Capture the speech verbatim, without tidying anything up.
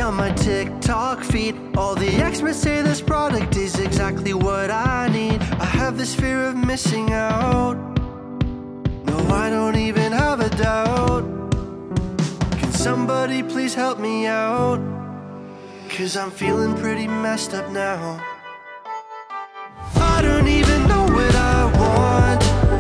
on my TikTok feed. All the experts say this product is exactly what I need. I have this fear of missing out. No, I don't even have a doubt. Can somebody please help me out? 'Cause I'm feeling pretty messed up now.